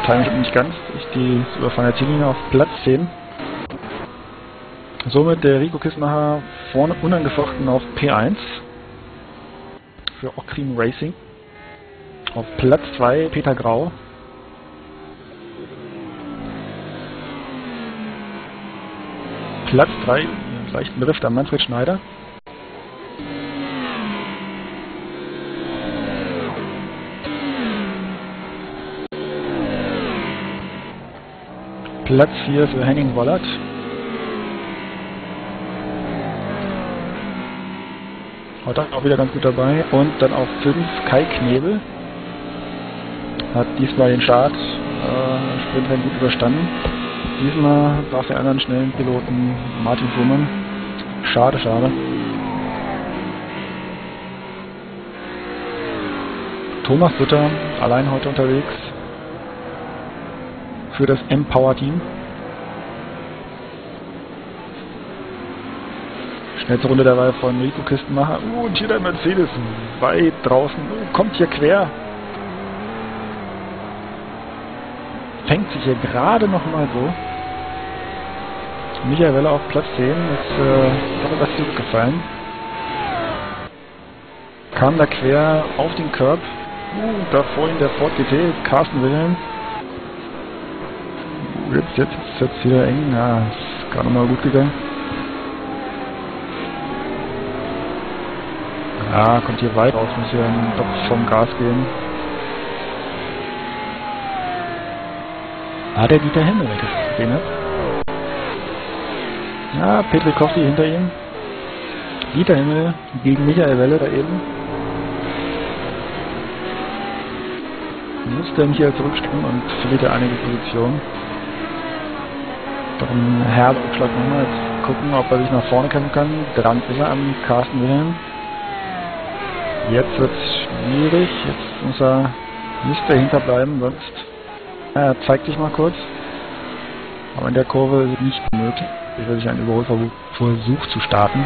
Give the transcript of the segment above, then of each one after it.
Timing stimmt nicht ganz. Ich die überfahrene Ziellinie auf Platz 10. Somit der Rico Kismacher vorne unangefochten auf P1 für Okrim Racing. Auf Platz 2 Peter Grau. Platz 3, leichten Drift an Manfred Schneider. Platz 4 für Henning Wollert. Heute auch wieder ganz gut dabei. Und dann auf 5 Kai Knebel. Hat diesmal den Start Sprintrennen gut überstanden. Diesmal darf der anderen schnellen Piloten Martin Fuhrmann. Schade, schade. Thomas Sutter allein heute unterwegs für das M-Power-Team. Schnellste Runde dabei von Rico Kistenmacher. Und hier der Mercedes weit draußen. Kommt hier quer. Fängt sich hier gerade noch mal so. Michael Weller auf Platz 10 ist hat was zurückgefallen. Kam da quer auf den Curb. Da vor ihm der Ford GT, Carsten Wilhelm. Jetzt wieder eng. Ja, ist gerade noch mal gut gegangen. Ja, kommt hier weit raus, muss hier doch vom Gas gehen. Der Dieter Himmel weggesehen hat. Ja, Petri Koffi hinter ihm. Dieter Himmel gegen Michael Welle da eben. Muss der Michael zurückspringen und verliert er einige Positionen. Doch ein herber Abschlag nochmal. Jetzt gucken, ob er sich nach vorne kämpfen kann. Dran ist er am Carsten Wilhelm. Jetzt wird es schwierig. Jetzt müsste er hinterbleiben, sonst er zeigt sich mal kurz. Aber in der Kurve ist es nicht möglich. Ich will sich einen Überholversuch zu starten.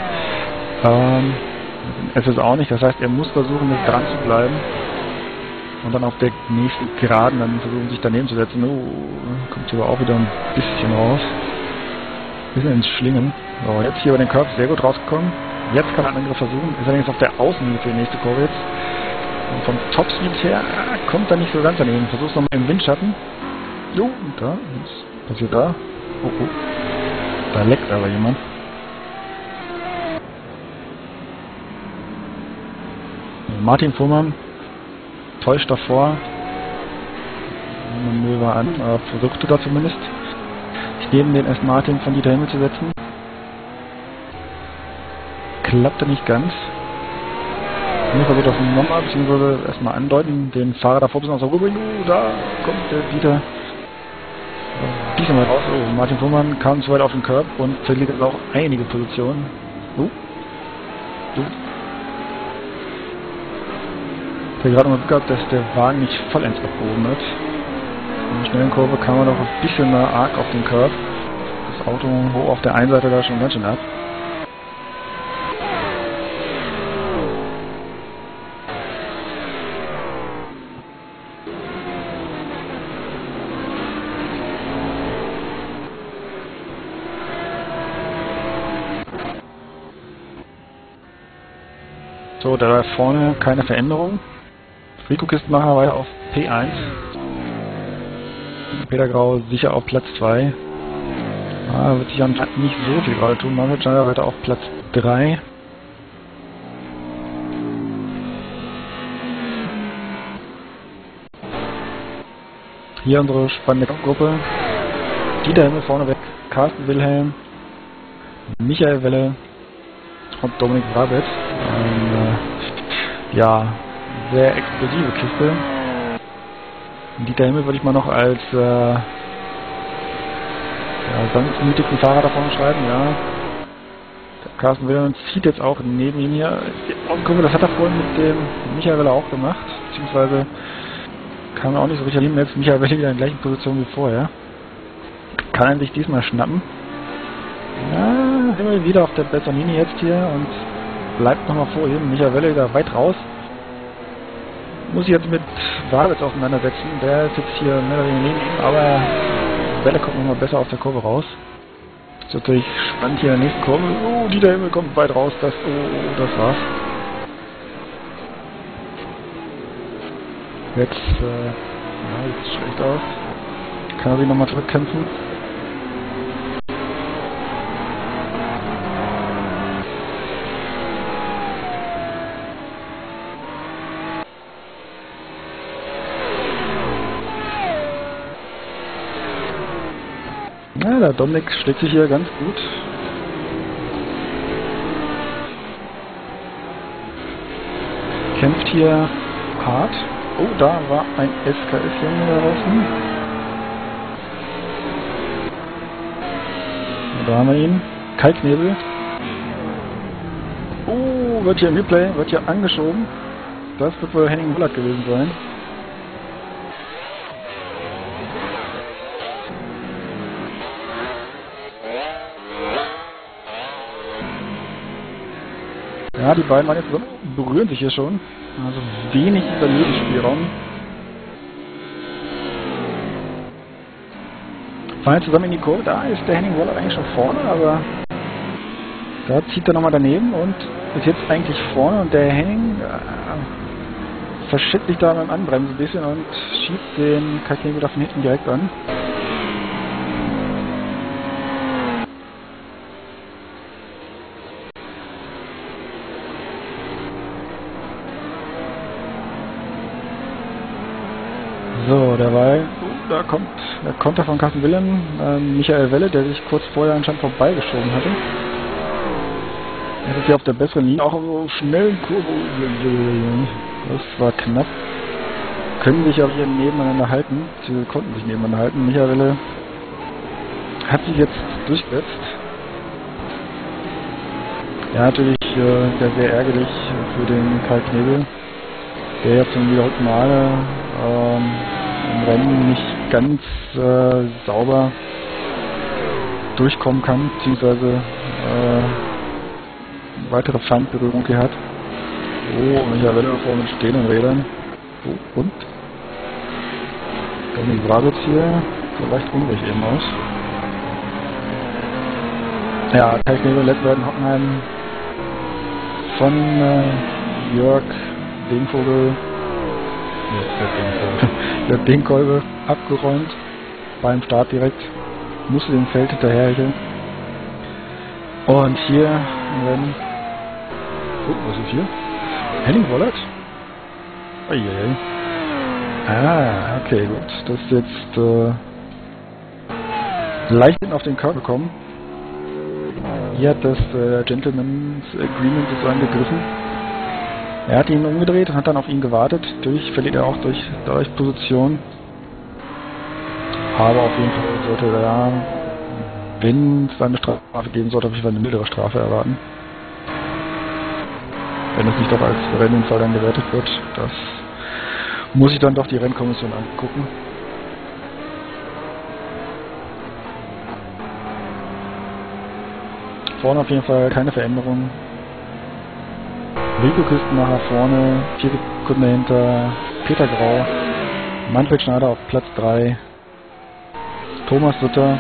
Es ist auch nicht. Das heißt, er muss versuchen, mit dran zu bleiben. Und dann auf der nächsten Geraden dann versuchen, sich daneben zu setzen. Kommt hier aber auch wieder ein bisschen raus. Ein bisschen ins Schlingen. So, jetzt hier über den Curb sehr gut rausgekommen. Jetzt kann er einen Angriff versuchen. Ist allerdings auf der Außenlinie für die nächste Kurve jetzt. Und vom Topspeed her kommt er nicht so ganz daneben. Versuch's nochmal im Windschatten. Jo, und da. Was passiert da? Oh. Da leckt aber jemand. Martin Fuhrmann täuscht davor. Manöver an, versuchte da zumindest. Neben den S. Martin von Dieter Himmel zu setzen. Klappte nicht ganz. Ich versuche das nochmal, beziehungsweise erstmal andeuten, den Fahrer davor bis aus der Rübe. Da kommt der Dieter diesmal raus. Martin Fuhrmann kam zu weit auf den Curb und verliert jetzt auch einige Positionen. Ich habe gerade mal gehabt, dass der Wagen nicht vollends abgehoben hat. In der schnellen Kurve kam er noch ein bisschen arg auf den Curb. Das Auto hoch auf der einen Seite da schon ganz schön ab. So, da vorne keine Veränderung. Rico Kistenmacher weiter auf P1. Peter Grau sicher auf Platz 2. Wird sich anscheinend nicht so viel gerade tun. Manfred Schneider weiter auf Platz 3. Hier unsere spannende Gruppe. Dieter Himmel vorneweg, Carsten Wilhelm, Michael Welle und Dominik Brabetz. Ja, sehr explosive Kiste. Dieter Himmel würde ich mal noch als sanftmütigen Fahrer davon schreiben, ja. Der Carsten Wilhelm zieht jetzt auch neben ihm hier. Das hat er vorhin mit dem Michael Welle auch gemacht, beziehungsweise kam er auch nicht so richtig hin. Jetzt Michael Welle wieder in der gleichen Position wie vorher. Kann er sich diesmal schnappen. Ja, Himmel wieder auf der besseren Linie jetzt hier und bleibt nochmal vor ihm. Michael Welle wieder weit raus. Muss ich jetzt mit Wabitz auseinandersetzen. Der ist jetzt hier mehr oder weniger neben ihm, aber Welle kommt nochmal besser aus der Kurve raus. Das ist natürlich spannend hier in der nächsten Kurve. Oh, Dieter Himmel kommt weit raus. Das war's. Jetzt, sieht schlecht aus. Kann er sich nochmal zurückkämpfen. Ja, der Dominik schlägt sich hier ganz gut. Kämpft hier hart. Oh, da war ein SKS-Junge da draußen. Da haben wir ihn. Kai Knebel. Oh, wird hier im Replay, wird hier angeschoben. Das wird wohl Henning Wollert gewesen sein. Ja, die beiden waren jetzt so, berühren sich hier schon. Also wenig Überlebensspielraum. Fahren jetzt zusammen in die Kurve. Da ist der Henning Wollert eigentlich schon vorne, aber da zieht er nochmal daneben und ist jetzt eigentlich vorne und der Henning verschickt sich da beim Anbremsen ein bisschen und schiebt den Kai Knebel da von hinten direkt an. So, derweil, da kommt der Konter von Carsten Wilhelm, Michael Welle, der sich kurz vorher anscheinend vorbeigeschoben hatte. Er ist hier auf der besseren Linie, auch so schnell Kurve. Das war knapp. Können sich auch hier nebeneinander halten, sie konnten sich nebeneinander halten. Michael Welle hat sich jetzt durchgesetzt. Ja, natürlich sehr ärgerlich für den Kai Knebel, der jetzt zum wiederholten Male im Rennen nicht ganz sauber durchkommen kann, beziehungsweise weitere Feindberührung hier hat. Oh, Michael Welle vor mit stehenden Rädern. Oh, und? Dominik Wabitz hier, vielleicht unruhig eben aus. Ja, Kai Knebel lässt werden Hockenheim von Jörg Dehnvogel, der Dehnkolbe abgeräumt beim Start direkt, musste dem Feld hinterherhecheln. Und hier werden, was ist hier? Henning Wollert? Uiuiui. Ah, okay, gut. Das ist jetzt leicht auf den Körper gekommen. Hier hat das Gentleman's Agreement sozusagen gegriffen. Er hat ihn umgedreht und hat dann auf ihn gewartet. Verliert er auch durch Position. Aber auf jeden Fall sollte er da, wenn es eine Strafe geben sollte, auf jeden Fall eine mildere Strafe erwarten. Wenn es nicht doch als Rennunfall dann gewertet wird. Das muss ich dann doch die Rennkommission angucken. Vorne auf jeden Fall keine Veränderung. Rico Küstenmacher vorne, 4 Sekunden dahinter, Peter Grau, Manfred Schneider auf Platz 3, Thomas Sutter,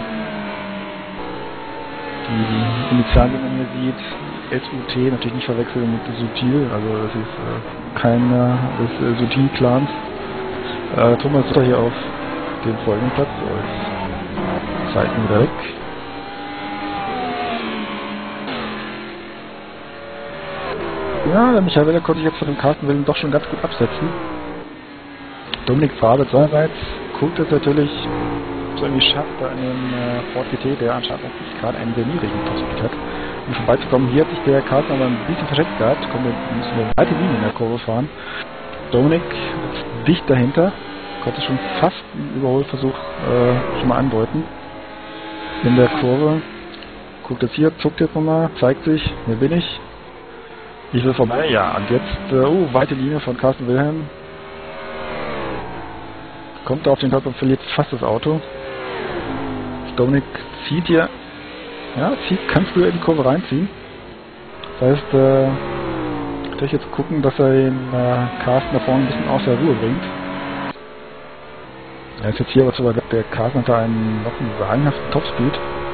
die Initialen, die man hier sieht, SUT, natürlich nicht verwechseln mit Sutil, also das ist keiner des Sutil-Clans. Thomas Sutter hier auf dem folgenden Platz, als Zeiten wieder weg. Ja, der Michael Welle konnte sich jetzt von dem Carsten Wilhelm doch schon ganz gut absetzen. Dominik Wabitz seinerseits guckt es natürlich so irgendwie schafft da an dem Ford GT, der anscheinend auch gerade einen sehr niedrigen Topspeed hat, um vorbeizukommen. Hier hat sich der Carsten aber ein bisschen verschätzt gehabt, müssen eine weite Linie in der Kurve fahren. Dominik ist dicht dahinter, konnte schon fast einen Überholversuch schon mal andeuten. In der Kurve, guckt jetzt hier, zuckt jetzt nochmal, zeigt sich, hier bin ich. Ich will vorbei, ja, und jetzt, weite Linie von Carsten Wilhelm. Kommt da auf den Körper und verliert fast das Auto. Dominik zieht hier, ja, kann früher in die Kurve reinziehen. Das heißt, natürlich jetzt gucken, dass er den Carsten da vorne ein bisschen aus der Ruhe bringt. Er ist jetzt hier aber zu weit weg. Der Carsten hat da noch einen sagenhaften Topspeed.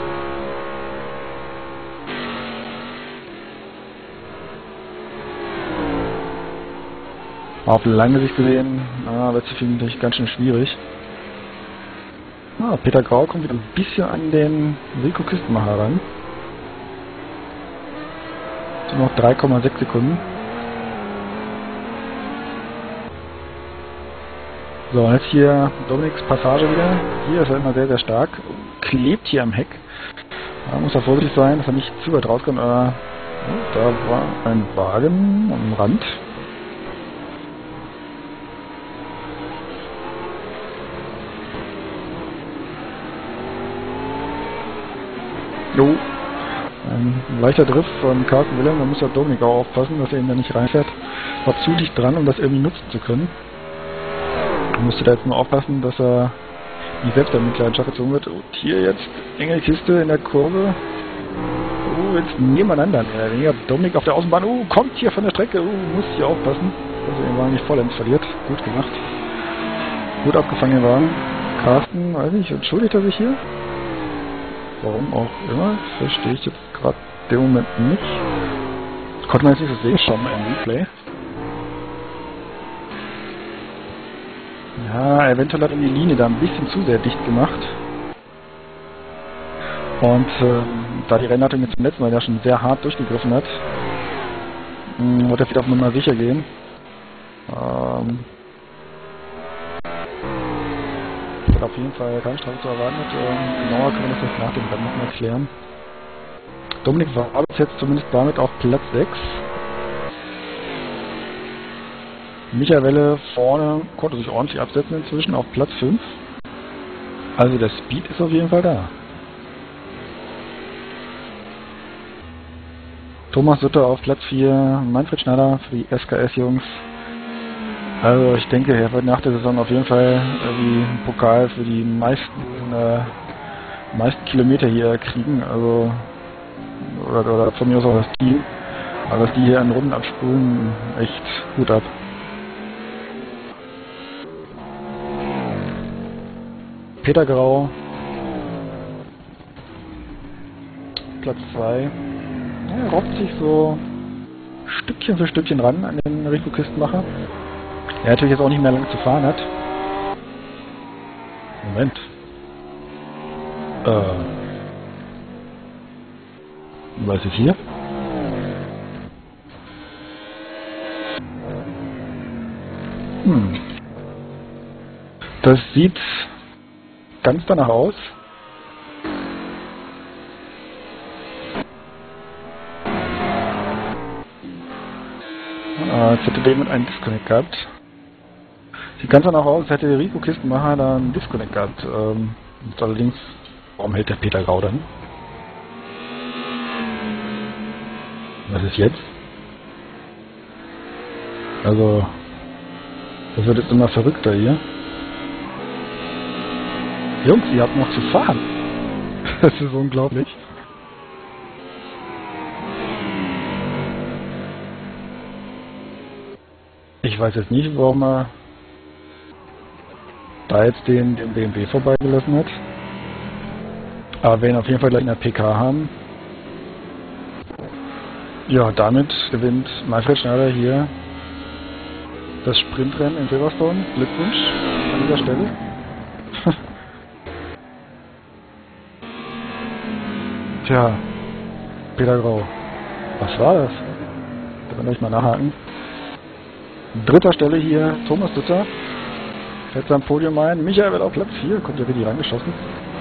Auf lange Sicht gesehen wird es für ihn natürlich ganz schön schwierig. Peter Grau kommt wieder ein bisschen an den Rico Küstenmacher ran. So noch 3,6 Sekunden. So, jetzt hier Dominiks Passage wieder. Hier ist er immer sehr, sehr stark. Klebt hier am Heck. Da muss er vorsichtig sein, dass er nicht zu weit rauskommt. Da war ein Wagen am Rand. Jo. Ein leichter Drift von Carsten Wilhelm. Da muss ja Dominik auch aufpassen, dass er ihn da nicht reinfährt. War zu dicht dran, um das irgendwie nutzen zu können. Musste da jetzt nur aufpassen, dass er nicht selbst in Mitleidenschaft gezogen wird. Und hier jetzt enge Kiste in der Kurve. Jetzt nebeneinander. Dominik auf der Außenbahn. Kommt hier von der Strecke. Muss hier aufpassen, dass er den Wagen nicht vollends verliert. Gut gemacht. Gut abgefangen den Wagen. Carsten, weiß nicht, entschuldigt er sich hier? Warum auch immer. Verstehe ich jetzt gerade den Moment nicht. Konnte man jetzt nicht so sehen. Schauen wir mal im Replay. Ja, eventuell hat er die Linie da ein bisschen zu sehr dicht gemacht. Und da die Rennleitung jetzt im letzten Mal ja schon sehr hart durchgegriffen hat, wollte er wieder auf Nummer sicher gehen. Hat auf jeden Fall keine Strafe zu erwarten. Genauer können wir das jetzt nach dem Rennen nochmal erklären. Dominik war jetzt zumindest damit auf Platz 6. Michael Welle vorne konnte sich ordentlich absetzen inzwischen auf Platz 5. Also der Speed ist auf jeden Fall da. Thomas Sutter auf Platz 4, Manfred Schneider für die SKS-Jungs. Also ich denke, er wird nach der Saison auf jeden Fall irgendwie einen Pokal für die meisten Kilometer hier kriegen. Also oder von mir aus auch das Team. Aber dass die hier in Runden abspulen, echt gut ab. Peter Grau, Platz 2. Er robbt sich so Stückchen für Stückchen ran an den Rico Küstenmacher. Er natürlich jetzt auch nicht mehr lange zu fahren hat. Moment. Was ist hier? Das sieht ganz danach aus. Jetzt hätte jemand einen Disconnect gehabt. Sieht ganz danach aus, als hätte der Rico Kistenmacher da einen Disconnect gehabt. Allerdings, warum hält der Peter Grau dann? Was ist jetzt? Also, das wird jetzt immer verrückter hier. Jungs, ihr habt noch zu fahren. Das ist unglaublich. Ich weiß jetzt nicht, warum er da jetzt den BMW vorbeigelassen hat. Aber wir werden auf jeden Fall gleich in der PK haben. Ja, damit gewinnt Manfred Schneider hier das Sprintrennen in Silverstone. Glückwunsch an dieser Stelle. Tja, Peter Grau. Was war das? Da kann ich mal nachhaken. Dritter Stelle hier Thomas Dutter. Fährt sein Podium ein. Michael wird auf Platz 4. Kommt ja richtig reingeschossen.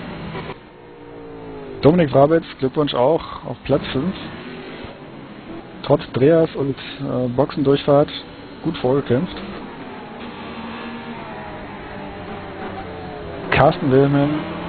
Dominik Wrabetz, Glückwunsch auch, auf Platz 5. Trotz Drehers und Boxendurchfahrt gut vorgekämpft. Carsten Wilhelm.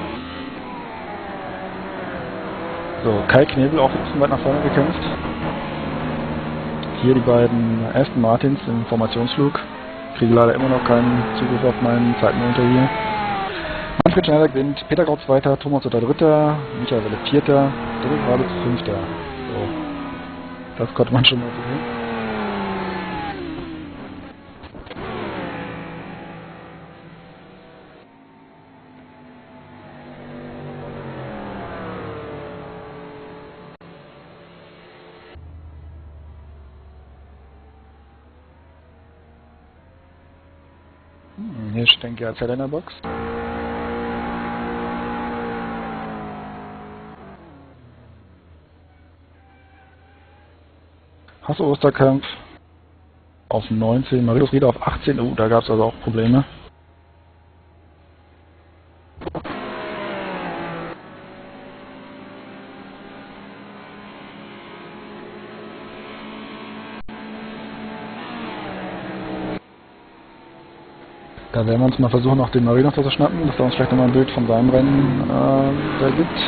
So, Kai Knebel auch ein bisschen weit nach vorne gekämpft. Hier die beiden Aston Martins im Formationsflug. Kriege leider immer noch keinen Zugriff auf meinen Zeitmonitor hier. Manfred Schneider gewinnt, Peter Grau 2., Thomas Sutter 3., Michael Welle 4., Dominik Wrabetz 5. So. Das konnte man schon mal sehen. Hier steht GAZ in der Box. Hasso Osterkampf auf 19, Marius Rieder auf 18. Da gab es also auch Probleme. Da werden wir uns mal versuchen, noch den Marinos zu schnappen, dass er uns vielleicht nochmal ein Bild von seinem Rennen da gibt.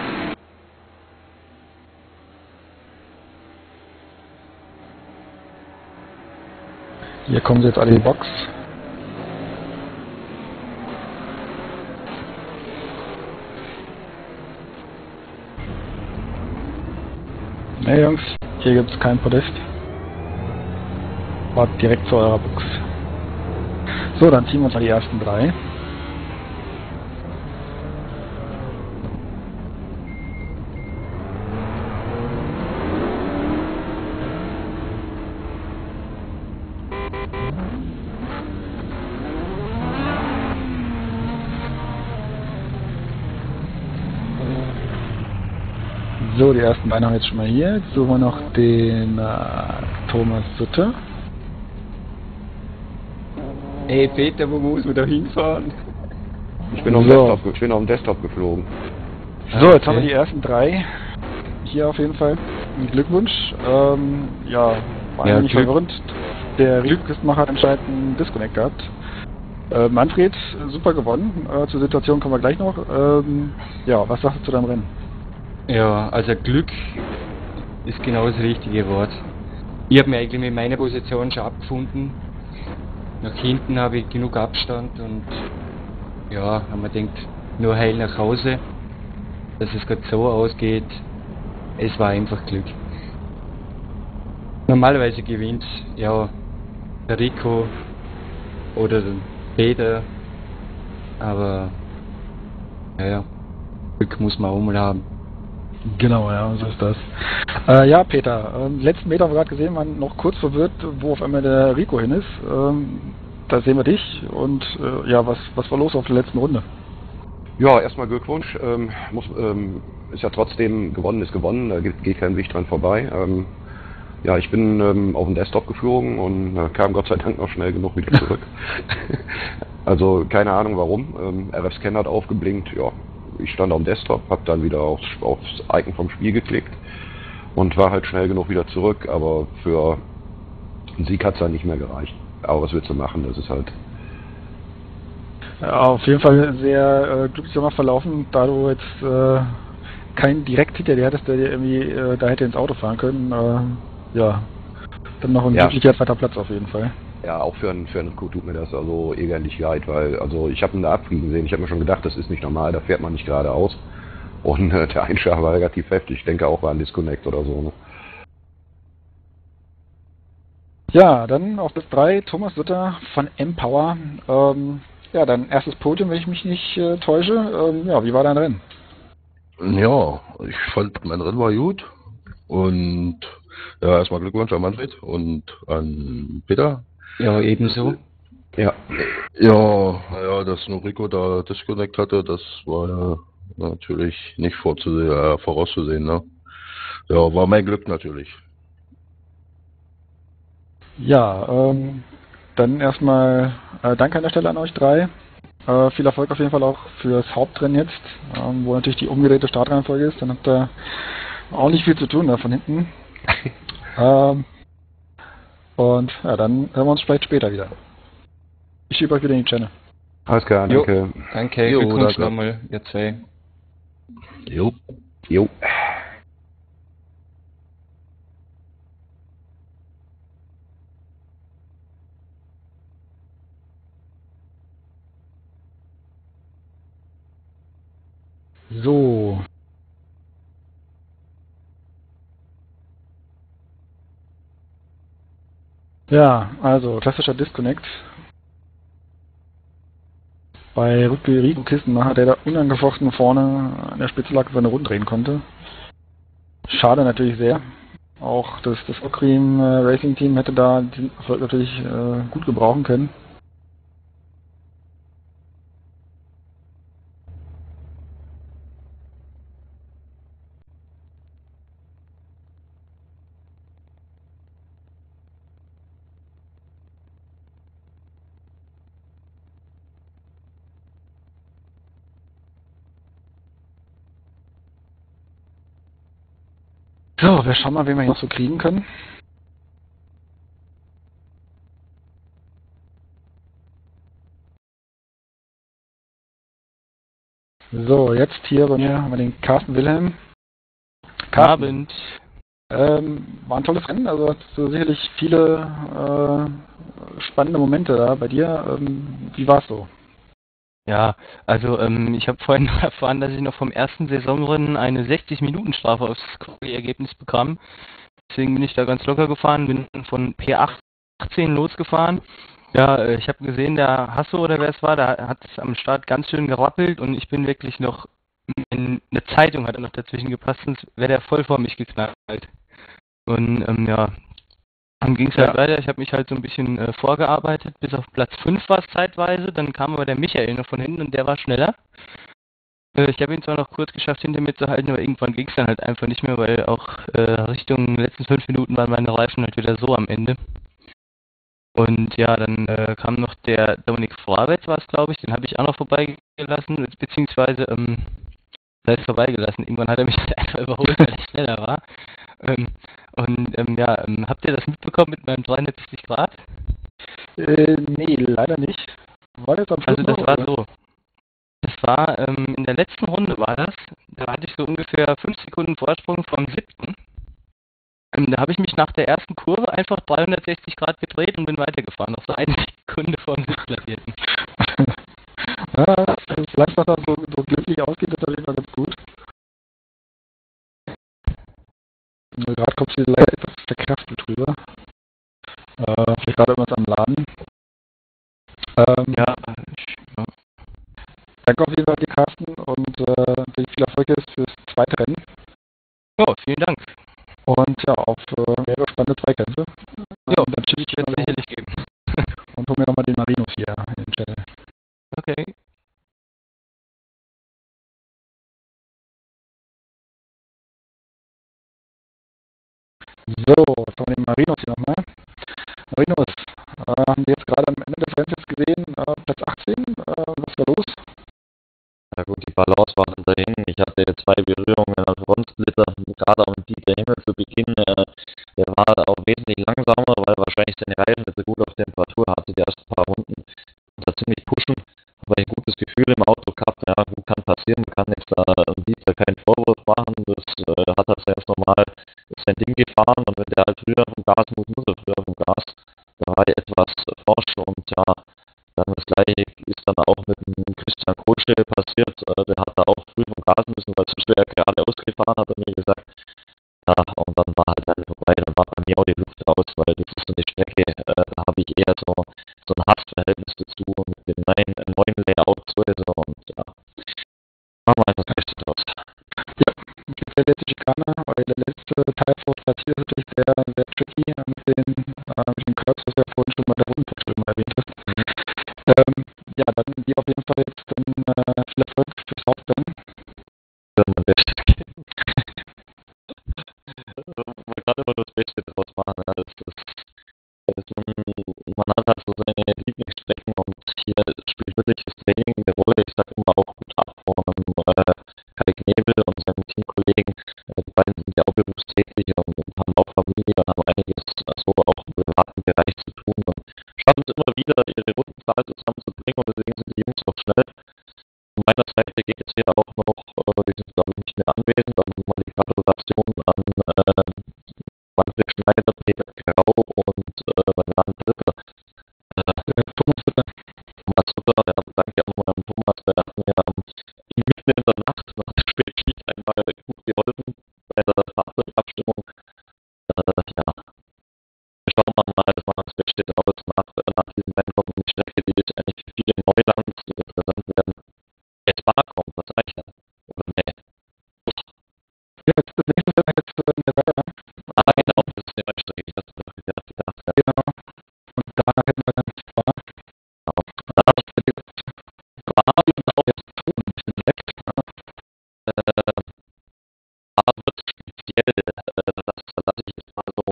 Hier kommen sie jetzt alle in die Box. Ne Jungs, hier gibt es kein Podest. Fahrt direkt zu eurer Box. So, dann ziehen wir uns mal die ersten 3. So, die ersten beiden haben wir jetzt schon mal hier. Jetzt suchen wir noch den Thomas Sutter. Hey Peter, wo muss man da hinfahren? Ich bin auf dem Desktop geflogen. So, jetzt haben wir die ersten 3. Hier auf jeden Fall. Glückwunsch. Ja, war eigentlich verwirrend. Der Rico-Kistmacher hat anscheinend einen Disconnect gehabt. Manfred, super gewonnen. Zur Situation kommen wir gleich noch. Ja, was sagst du zu deinem Rennen? Ja, also Glück ist genau das richtige Wort. Ich habe mir eigentlich mit meiner Position schon abgefunden. Nach hinten habe ich genug Abstand und ja, haben wir gedacht, nur heil nach Hause. Dass es gerade so ausgeht, es war einfach Glück. Normalerweise gewinnt ja der Rico oder der Peter, aber ja, Glück muss man auch mal haben. Genau, ja, so ist das. Ja, Peter, letzten Meter haben wir gerade gesehen, waren noch kurz verwirrt, wo auf einmal der Rico hin ist. Da sehen wir dich und ja, was war los auf der letzten Runde? Ja, erstmal Glückwunsch. Ist ja trotzdem gewonnen, ist gewonnen, da geht kein Weg dran vorbei. Ja, ich bin auf den Desktop geflogen und kam Gott sei Dank noch schnell genug wieder zurück. Also keine Ahnung warum. RF-Scan hat aufgeblinkt, ja. Ich stand auf dem Desktop, habe dann wieder aufs Icon vom Spiel geklickt und war halt schnell genug wieder zurück, aber für einen Sieg hat es dann nicht mehr gereicht. Aber was willst du machen, das ist halt... Ja, auf jeden Fall sehr glücklich noch verlaufen, da du jetzt keinen direkt hinter dir hattest, der dir irgendwie da hätte ins Auto fahren können. Ja, dann noch ein glücklicher zweiter Platz auf jeden Fall. Ja, auch für einen Coup tut mir das also elendig leid, weil also ich habe ihn da abfliegen sehen. Ich habe mir schon gedacht, das ist nicht normal, da fährt man nicht geradeaus. Und der Einschlag war relativ heftig. Ich denke auch, war ein Disconnect oder so. Ne? Ja, dann auf Platz 3 Thomas Sutter von M-Power. Ja, dein erstes Podium, wenn ich mich nicht täusche. Ja, wie war dein Rennen? Ja, ich fand mein Rennen war gut. Und ja, erstmal Glückwunsch an Manfred und an Peter. Ja, ebenso. Ja. Ja, dass Noriko da Disconnect hatte, das war ja natürlich nicht vorauszusehen, ne? Ja, war mein Glück natürlich. Ja, dann erstmal danke an der Stelle an euch 3. Viel Erfolg auf jeden Fall auch fürs Hauptrennen jetzt, wo natürlich die umgedrehte Startreihenfolge ist. Dann habt ihr auch nicht viel zu tun da von hinten. Und ja, dann hören wir uns vielleicht später wieder. Ich schiebe euch wieder in die Channel. Alles klar, danke. Jo, danke, Glückwunsch nochmal, ihr 2. Jo. So. Ja, also klassischer Disconnect. Bei Rico Kistmacher, der da unangefochten vorne an der Spitze lag, seine Runden drehen konnte. Schade natürlich sehr. Auch das Ocrim Racing Team hätte da den Erfolg natürlich gut gebrauchen können. So, wir schauen mal, wen wir hier noch so kriegen können. So, jetzt hier bei mir haben wir den Carsten Wilhelm. Carsten, war ein tolles Rennen, also hast du sicherlich viele spannende Momente da bei dir. Wie war's so? Ja, also ich habe vorhin noch erfahren, dass ich noch vom ersten Saisonrennen eine 60-Minuten-Strafe aufs Ergebnis bekam. Deswegen bin ich da ganz locker gefahren, bin von P18 losgefahren. Ja, ich habe gesehen, der Hasso oder wer es war, der hat es am Start ganz schön gerappelt und ich bin wirklich noch in eine Zeitung hat er noch dazwischen gepasst, sonst wäre der voll vor mich geknallt. Und ja, dann ging es halt weiter. Ich habe mich halt so ein bisschen vorgearbeitet, bis auf Platz 5 war es zeitweise. Dann kam aber der Michael noch von hinten und der war schneller. Ich habe ihn zwar noch kurz geschafft, hinter mir zu halten, aber irgendwann ging es dann halt einfach nicht mehr, weil auch Richtung letzten 5 Minuten waren meine Reifen halt wieder so am Ende. Und ja, dann kam noch der Dominik Frawetz, war es glaube ich, den habe ich auch noch vorbeigelassen, beziehungsweise, das heißt vorbeigelassen, irgendwann hat er mich halt einfach überholt, weil er schneller war. Ja, habt ihr das mitbekommen mit meinem 360 Grad? Nee, leider nicht. War das am Schluss Also das noch, war oder? so. Das war, in der letzten Runde war das. Da hatte ich so ungefähr 5 Sekunden Vorsprung vom 7. Da habe ich mich nach der ersten Kurve einfach 360 Grad gedreht und bin weitergefahren. Noch so eine Sekunde vom 7. Ja, solange das dann so glücklich ausgeht, ist das auf jeden Fall ganz gut. Nur gerade kommt sie leider etwas verkraftet drüber. Vielleicht gerade irgendwas am Laden. Ja, Danke auf jeden Fall dir, Carsten, und viel Erfolg jetzt fürs zweite Rennen. ja, vielen Dank. Und ja, auf mehrere spannende Zweikämpfe. Ja, dann schicke ich dir wird mal es sicherlich geben. und hol mir nochmal den Marinos hier in den Stelle. Okay. So, jetzt haben wir den Marinos hier nochmal. Marinos, haben wir jetzt gerade am Ende des Rennens gesehen, Platz 18, was war los? Ja gut, die Balance war dann dahin. Ich hatte 2 Berührungen am Frontsplitter, gerade am Dieter Himmel zu Beginn. Der war auch wesentlich langsamer, weil wahrscheinlich seine Reifen nicht so gut auf Temperatur hatte, die ersten paar Runden. Und da ziemlich pushen, aber ein gutes Gefühl im Auto gehabt. Ja, gut, kann passieren, man kann jetzt Dieter keinen Vorwurf machen. Das hat er ganz normal sein Ding gefahren und wenn der halt früher vom Gas muss er früher vom Gas. Da war er etwas forsch und ja, dann das gleiche ist dann auch mit dem Christian Kohlstell passiert. Der hat da auch früh vom Gas müssen, weil zu schwer geradeaus gefahren hat, er mir gesagt. Ja, und dann war halt dann vorbei, dann war bei mir auch die Luft raus, weil das ist so eine Strecke, da habe ich eher so ein Hassverhältnis dazu mit dem neuen Layout sowieso und ja, machen wir einfach das Beste draus. Ja, der letzte Schikane, weil der letzte Teil vor Quartier ist natürlich sehr, sehr tricky mit den Curbs, was du ja vorhin schon mal der Rundenvorstellung erwähnt hast. Ja, dann dir auf jeden Fall jetzt dann viel Erfolg fürs Hauptrennen. Das ist mein Bestes geben. Man kann immer nur das Beste draus machen. Ja. Man hat halt so seine Lieblingsstrecken und hier spielt wirklich das Training eine Rolle. Ich sage immer auch gut ab von Kai Knebel und seinen Teamkollegen. Die beiden sind ja auch berufstätig und haben auch Familie und haben einiges so auch im privaten Bereich zu tun und schaffen es immer wieder, ihre Rundenzahl zusammenzubringen und deswegen sind die Jungs auch schnell. Von meiner Seite geht es hier auch noch, die sind glaube ich nicht mehr anwesend, aber nochmal die Gratulation an Manfred Schneider, Peter Grau und Jan Dritter. Thomas Ritter. Thomas Ritter, ja, danke auch nochmal an Thomas, der hat mir mitten in der Nacht nach der Spätschicht einmal gut geholfen bei der Fahrzeugabstimmung. Ja, schauen wir mal, das war das Beste draus nach diesem Rennen kommt eine Strecke, die ist eigentlich für viele Neuland, die interessant werden. Jetzt war kommt, was reicht denn? Oder nee? Ja, jetzt das nächste Rennen jetzt in der Wetter. Genau, das ist eine Strecke, ich hatte doch gedacht, ja. Genau. Und danach hätten wir dann zwar War jetzt tun, ein bisschen direkt. Aber wird speziell, das lasse ich jetzt mal so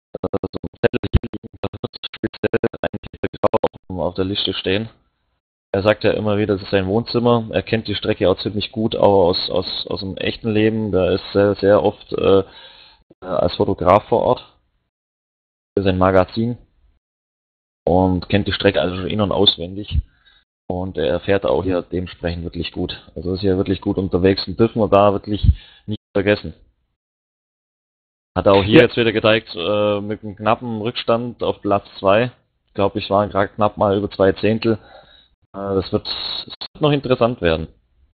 ein Zettel hier liegen, da wird speziell eigentlich Grau auf der Liste stehen. Er sagt ja immer wieder, das ist sein Wohnzimmer. Er kennt die Strecke auch ziemlich gut, auch aus dem echten Leben. Der ist sehr, sehr oft als Fotograf vor Ort für sein Magazin und kennt die Strecke also schon in- und auswendig. Und er fährt auch hier dementsprechend wirklich gut. Also ist hier wirklich gut unterwegs und dürfen wir da wirklich nicht vergessen. Hat er auch hier jetzt wieder gezeigt, mit einem knappen Rückstand auf Platz 2. Ich glaube, ich war gerade knapp mal über 2 Zehntel. Das wird noch interessant werden.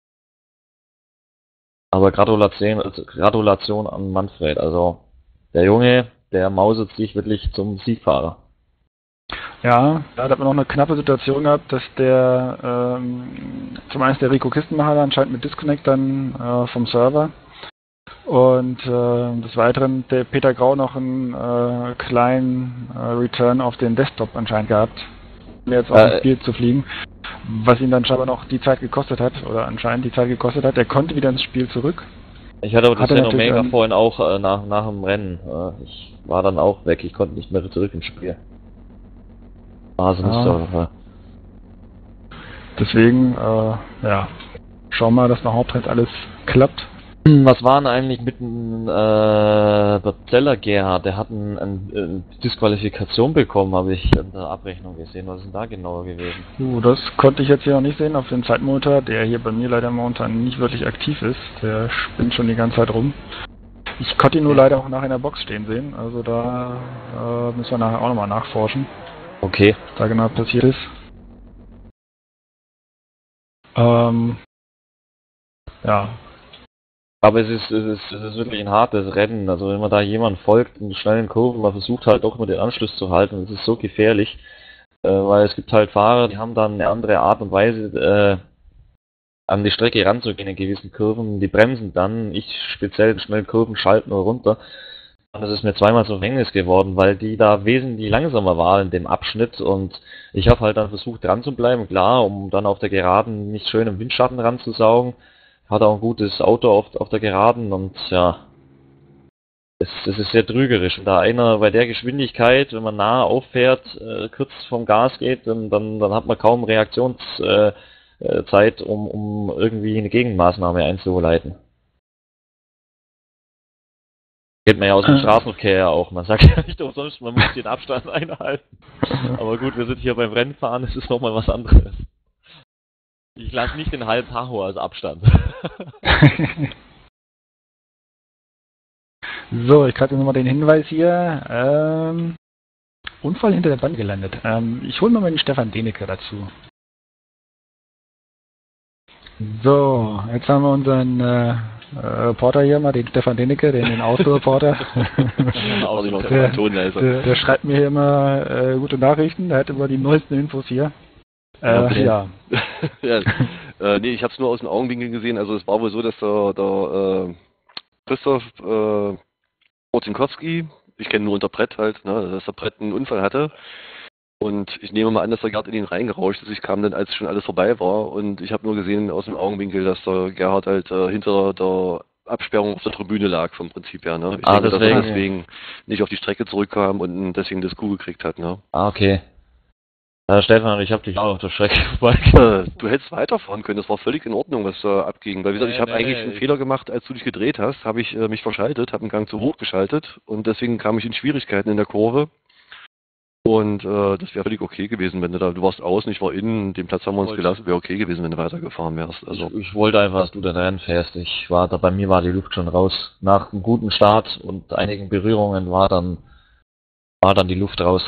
Aber Gratulation an Manfred. Also der Junge, der mauset sich wirklich zum Siegfahrer. Ja, da hat man noch eine knappe Situation gehabt, dass der zum einen der Rico Kistenmacher anscheinend mit Disconnect dann vom Server und des Weiteren der Peter Grau noch einen kleinen Return auf den Desktop anscheinend gehabt, um jetzt auf dem Spiel zu fliegen, was ihn dann scheinbar noch die Zeit gekostet hat, oder anscheinend die Zeit gekostet hat. Er konnte wieder ins Spiel zurück. Ich hatte aber das Phänomen vorhin auch nach dem Rennen. Ich war dann auch weg, ich konnte nicht mehr zurück ins Spiel. Deswegen, ja, schauen wir mal, dass nach Hauptrennen alles klappt. Was war denn eigentlich mit dem Zeller Gerhard? Der hat eine Disqualifikation bekommen, habe ich in der Abrechnung gesehen. Was ist denn da genauer gewesen? Das konnte ich jetzt hier noch nicht sehen auf dem Zeitmonitor, der hier bei mir leider momentan nicht wirklich aktiv ist. Der spinnt schon die ganze Zeit rum. Ich konnte ihn nur leider auch nachher in der Box stehen sehen, also da müssen wir nachher auch nochmal nachforschen. Okay. Was da genau passiert ist. Ja. Aber es ist wirklich ein hartes Rennen. Also wenn man da jemand folgt in schnellen Kurven, man versucht halt doch immer den Anschluss zu halten. Das ist so gefährlich, weil es gibt halt Fahrer, die haben dann eine andere Art und Weise an die Strecke ranzugehen in gewissen Kurven. Die bremsen dann. Ich speziell in schnellen Kurven schalte nur runter. Und das ist mir zweimal so Verhängnis geworden, weil die da wesentlich langsamer waren in dem Abschnitt und ich habe halt dann versucht dran zu bleiben, klar, um dann auf der Geraden nicht schön im Windschatten ranzusaugen. Hat auch ein gutes Auto auf der Geraden und ja, es ist sehr trügerisch. Und da einer bei der Geschwindigkeit, wenn man nah auffährt, kurz vom Gas geht, dann hat man kaum Reaktionszeit, um irgendwie eine Gegenmaßnahme einzuleiten. Kennt man ja aus dem Straßenverkehr auch. Man sagt ja nicht umsonst, man muss den Abstand einhalten. Aber gut, wir sind hier beim Rennfahren, das ist nochmal was anderes. Ich lasse nicht den halben Tacho als Abstand. So, ich kriege nochmal den Hinweis hier. Unfall hinter der Bande gelandet. Ich hole mal den Stefan Denecke dazu. So, jetzt haben wir unseren Reporter hier mal, den Stefan Denecke, den Auto-Reporter. der schreibt mir hier immer gute Nachrichten, der hat immer die neuesten Infos hier. Okay. Ja. Nee, ich habe es nur aus den Augenwinkeln gesehen. Also es war wohl so, dass der Christoph Porzinkowski, ich kenne nur unter Brett halt, ne, dass der Brett einen Unfall hatte. Und ich nehme mal an, dass der Gerhard in ihn reingerauscht ist. Ich kam dann, als schon alles vorbei war. Und ich habe nur gesehen aus dem Augenwinkel, dass der Gerhard halt hinter der Absperrung auf der Tribüne lag, vom Prinzip her. Ne? Ich denke, dass er deswegen nicht auf die Strecke zurückkam und deswegen das Kuh gekriegt hat. Ne? Okay. Stefan, ich habe dich auch auf der Strecke Du hättest weiterfahren können, das war völlig in Ordnung, was da abging. Weil wie gesagt, ich habe eigentlich einen Fehler gemacht, als du dich gedreht hast, habe ich mich verschaltet, habe den Gang zu hoch geschaltet und deswegen kam ich in Schwierigkeiten in der Kurve. Und das wäre völlig okay gewesen, wenn du warst außen, ich war innen, den Platz haben wir uns gelassen, wäre okay gewesen, wenn du weitergefahren wärst. Also ich wollte einfach, dass du da reinfährst. Bei mir war die Luft schon raus. Nach einem guten Start und einigen Berührungen war dann die Luft raus.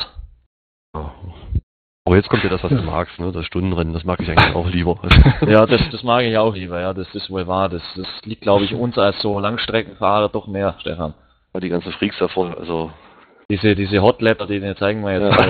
Aber jetzt kommt ja das, was du magst, ne? Das Stundenrennen, das mag ich eigentlich auch lieber. Ja, das mag ich auch lieber, ja, das ist wohl wahr. Das liegt, glaube ich, uns als so Langstreckenfahrer doch mehr, Stefan. Ja, die ganzen Freaks davon, also diese Hotletter, die zeigen wir jetzt.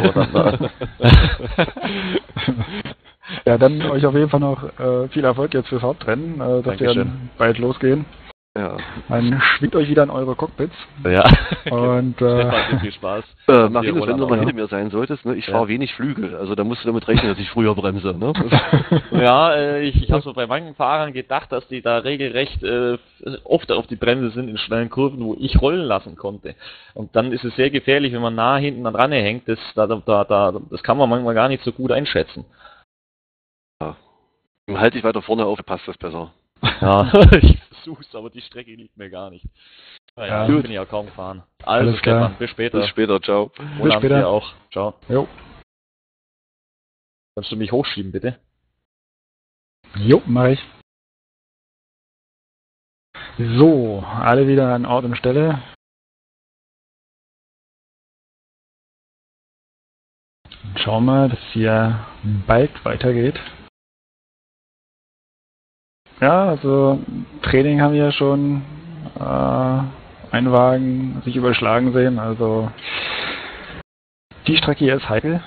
Ja, dann euch auf jeden Fall noch viel Erfolg jetzt fürs Hauptrennen, dass wir dann bald losgehen. Ja. Dann schwingt euch wieder in eure Cockpits. Ja. Und viel Spaß. Marinus, wenn du mal hinter mir sein solltest, ne, ich fahre wenig Flügel, also da musst du damit rechnen, dass ich früher bremse, ne? Ja, ich habe so bei manchen Fahrern gedacht, dass die da regelrecht oft auf die Bremse sind in schnellen Kurven, wo ich rollen lassen konnte. Und dann ist es sehr gefährlich, wenn man nah hinten dran hängt, das kann man manchmal gar nicht so gut einschätzen. Ja, Halt dich weiter vorne auf, passt das besser. Ja, ich versuch's, aber die Strecke liegt mir gar nicht. Naja, Ja. ich bin ja kaum gefahren. Also Alles klar. Stefan, bis später. Bis später, ciao. Bis später. Dir auch. Ciao. Jo. Kannst du mich hochschieben, bitte? Jo, mach ich. So, alle wieder an Ort und Stelle. Schauen wir, dass hier bald weitergeht. Ja, also Training haben wir ja schon einen Wagen sich überschlagen sehen. Also die Strecke hier ist heikel.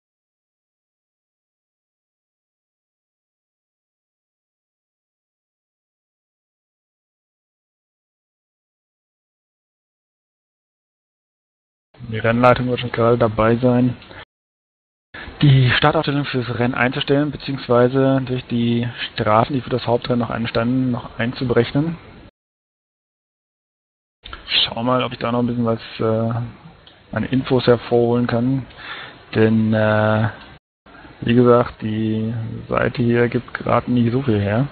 Die Rennleitung wird schon gerade dabei sein, die Startaufstellung fürs Rennen einzustellen, beziehungsweise durch die Strafen, die für das Hauptrennen noch anstanden, noch einzuberechnen. Ich schau mal, ob ich da noch ein bisschen was an Infos hervorholen kann. Denn, wie gesagt, die Seite hier gibt gerade nicht so viel her.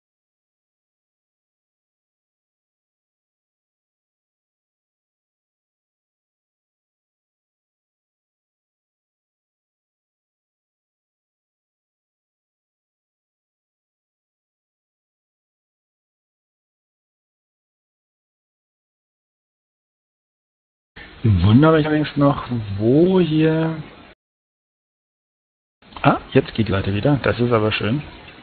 Ich wundere mich allerdings noch, wo hier... Ah, jetzt geht die Seite wieder. Das ist aber schön.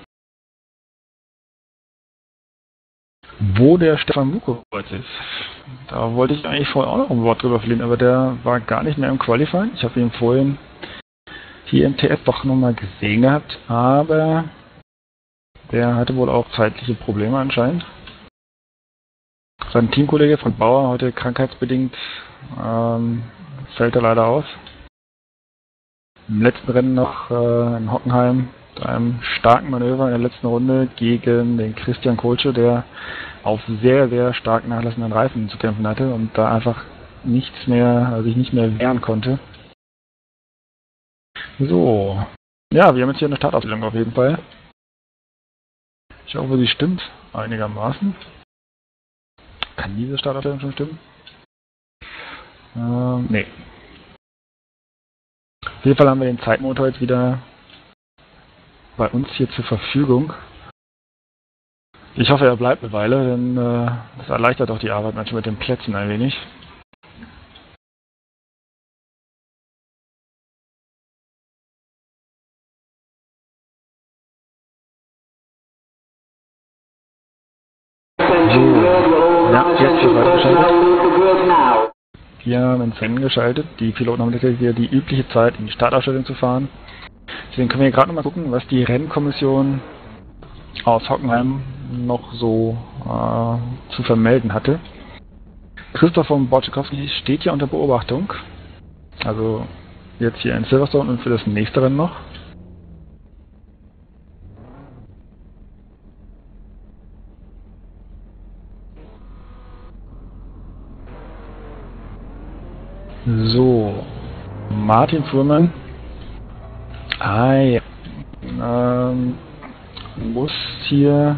Wo der Stefan Vukovic ist. Da wollte ich eigentlich vorher auch noch ein Wort drüber verlieren, aber der war gar nicht mehr im Qualifying. Ich habe ihn vorhin hier im TS doch nochmal gesehen gehabt, aber der hatte wohl auch zeitliche Probleme anscheinend. Sein Teamkollege Frank Bauer, heute krankheitsbedingt, fällt er leider aus. Im letzten Rennen noch in Hockenheim, mit einem starken Manöver in der letzten Runde gegen den Christian Kohlsche, der auf sehr, sehr stark nachlassenden Reifen zu kämpfen hatte und da einfach nichts mehr, sich nicht mehr wehren konnte. So. Ja, wir haben jetzt hier eine Startaufstellung auf jeden Fall. Ich hoffe, sie stimmt einigermaßen. Kann diese Startaufstellung schon stimmen? Nee. Auf jeden Fall haben wir den Zeitmotor jetzt wieder bei uns hier zur Verfügung. Ich hoffe, er bleibt eine Weile, denn das erleichtert auch die Arbeit manchmal mit den Plätzen ein wenig. Ja, jetzt wird weitergeschaltet. Wir haben ins Rennen geschaltet. Die Piloten haben natürlich wieder die übliche Zeit, in die Startaufstellung zu fahren. Deswegen können wir hier gerade nochmal gucken, was die Rennkommission aus Hockenheim noch so zu vermelden hatte. Christoph von Borczykowski steht hier unter Beobachtung. Also jetzt hier in Silverstone und für das nächste Rennen noch. So, Martin Fuhrmann. Ja. Muss hier...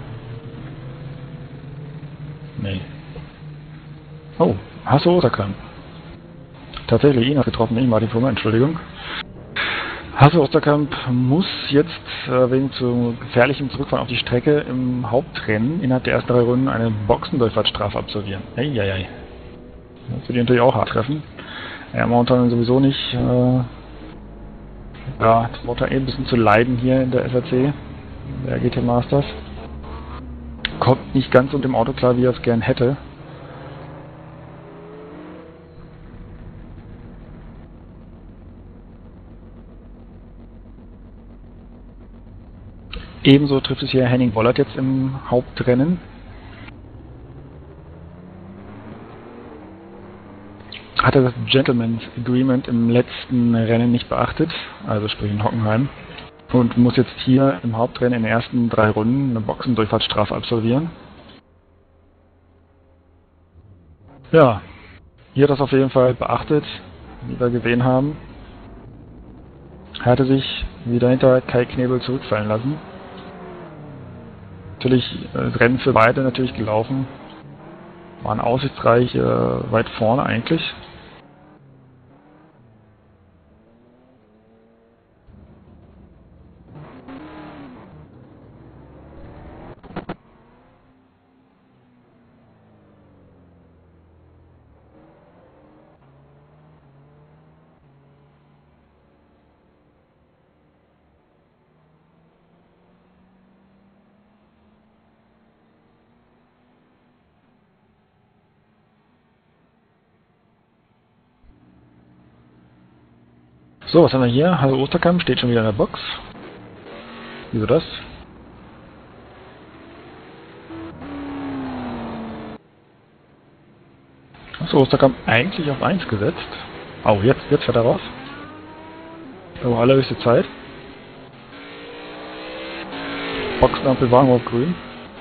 Nee. Oh, Hasso Osterkamp. Tatsächlich ihn hat getroffen, nicht Martin Fuhrmann, Entschuldigung. Hasso Osterkamp muss jetzt wegen zu gefährlichem Zurückfahren auf die Strecke im Hauptrennen innerhalb der ersten 3 Runden eine Boxendurchfahrtsstrafe absolvieren. Eieiei. Das wird ihn natürlich auch hart treffen. Er momentan sowieso nicht, ja, momentan ein bisschen zu leiden hier in der SRC, der GT Masters. Kommt nicht ganz unter dem Auto klar, wie er es gern hätte. Ebenso trifft es hier Henning Wollert jetzt im Hauptrennen. Hat er das Gentleman's Agreement im letzten Rennen nicht beachtet, also sprich in Hockenheim, und muss jetzt hier im Hauptrennen in den ersten 3 Runden eine Boxendurchfahrtsstrafe absolvieren. Ja, hier hat das auf jeden Fall beachtet, wie wir gesehen haben. Er hatte sich wieder hinter Kai Knebel zurückfallen lassen. natürlich das Rennen für beide natürlich gelaufen. Waren aussichtsreich weit vorne eigentlich. So, was haben wir hier? Hallo Osterkamp, steht schon wieder in der Box. Wieso das? Achso, Osterkamp eigentlich auf 1 gesetzt. Oh, jetzt fährt er raus. Aber allerhöchste Zeit. Boxenampel waren auf grün.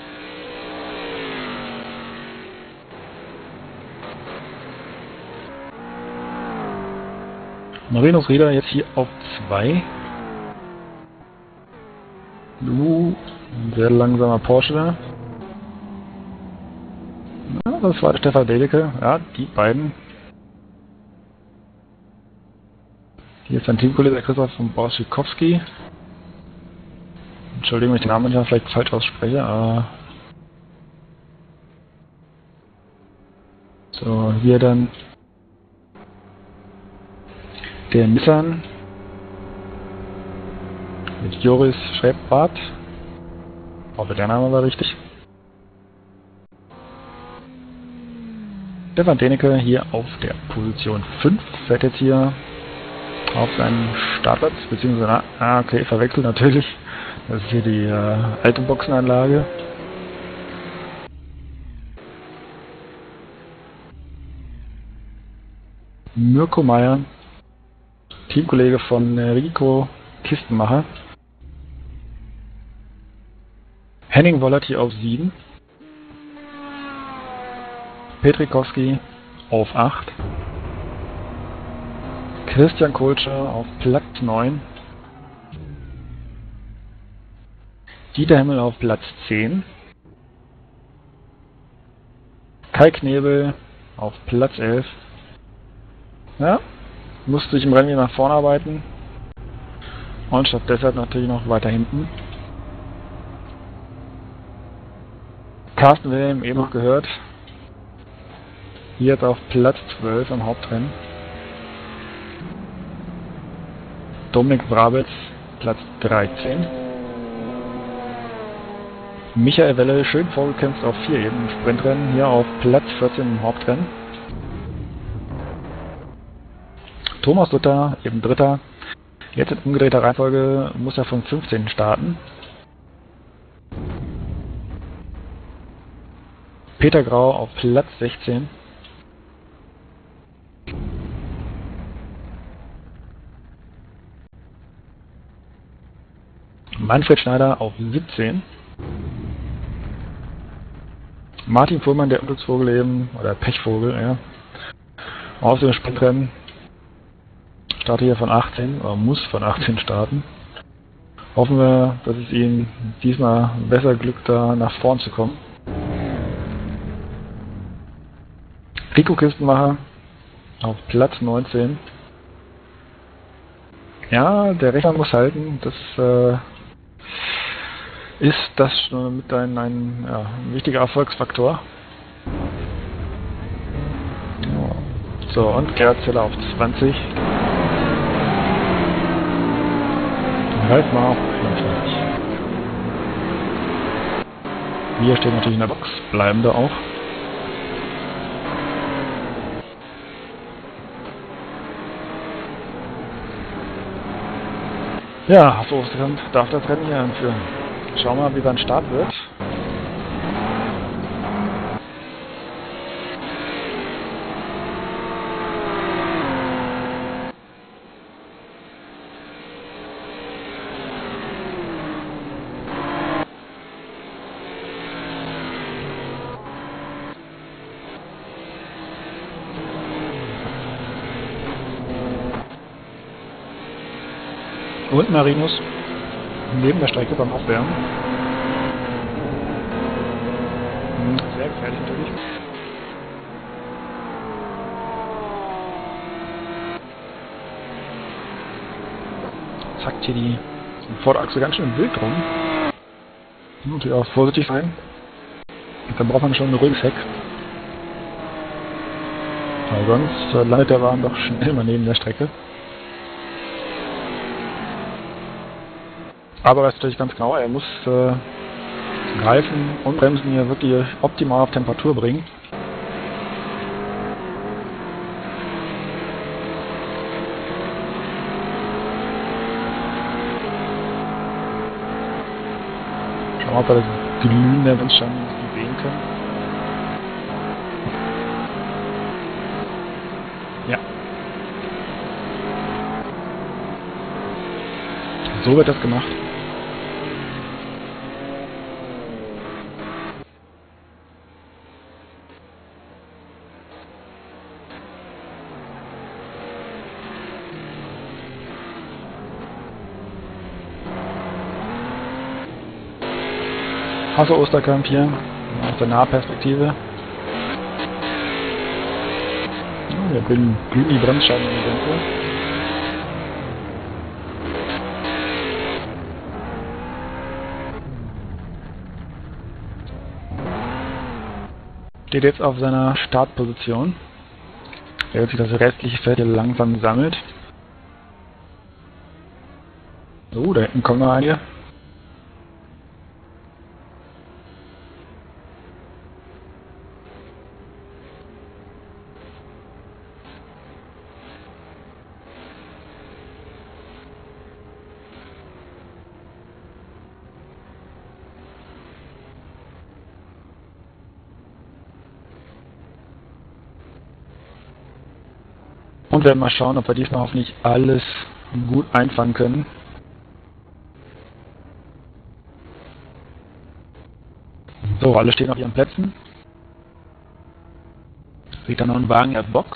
Marinos Rieder jetzt hier auf 2. Ein sehr langsamer Porsche da. Ja, das war Stefan Delicke. Ja, die beiden. Hier ist sein Teamkollege, der Christoph von Borschikowski. Entschuldigung, wenn ich den Namen manchmal vielleicht falsch ausspreche, aber... So, hier dann... Der Nissan mit Joris Schrebbart. Hoffe, der Name war richtig. Stefan Denecke hier auf der Position 5. Fährt jetzt hier auf seinen Startplatz, beziehungsweise, okay, verwechselt natürlich. Das ist hier die alte Boxenanlage. Mirko Meyer, Teamkollege von Rico Kistenmacher. Henning Wollert hier auf 7. Petrikowski auf 8. Christian Kulscher auf Platz 9. Dieter Hemmel auf Platz 10. Kai Knebel auf Platz 11. Ja, musste sich im Rennen wieder nach vorne arbeiten. Und statt deshalb natürlich noch weiter hinten. Carsten Wilhelm, eben noch gehört. Hier jetzt auf Platz 12 am Hauptrennen. Dominik Brabitz, Platz 13. Michael Welle, schön vorgekämpft auf 4 eben im Sprintrennen. Hier auf Platz 14 im Hauptrennen. Thomas Luther, eben Dritter. Jetzt in umgedrehter Reihenfolge muss er von 15 starten. Peter Grau auf Platz 16. Manfred Schneider auf 17. Martin Fuhrmann, der Unglücksvogel eben, oder Pechvogel, ja, aus dem Sprintrennen. Startet hier von 18, oder muss von 18 starten. Hoffen wir, dass es ihm diesmal besser glückt, da nach vorn zu kommen. Rico Kistenmacher auf Platz 19. Ja, der Rechner muss halten. Das ist das mit ein wichtiger Erfolgsfaktor. So, und Gerhard Zeller auf 20. Ralf Mar auf 25. Wir stehen natürlich in der Box, bleiben da auch. Ja, so darf das Rennen hier anführen. Schauen wir mal, wie sein Start wird. Und Marinus neben der Strecke beim Aufwärmen. sehr gefährlich natürlich. Zackt hier die Vorderachse ganz schön wild rum. Muss natürlich auch vorsichtig sein. Und dann braucht man schon ein ruhiges Heck. Weil sonst landet der Wagen doch schnell mal neben der Strecke. Aber er ist natürlich ganz genau, er muss Reifen und Bremsen hier wirklich optimal auf Temperatur bringen. Schauen wir mal, ob wir das Glühen der Bremsscheiben sehen können. Ja. So wird das gemacht. Hasse Osterkamp hier, aus der Nahperspektive. Wir bilden glühende Bremsscheiben im Winkel. Steht jetzt auf seiner Startposition, während sich das restliche Feld hier langsam sammelt. So, da hinten kommen noch einige. Und werden mal schauen, ob wir diesmal hoffentlich alles gut einfangen können. So, alle stehen auf ihren Plätzen. Sieht da noch ein Wagen in der Box.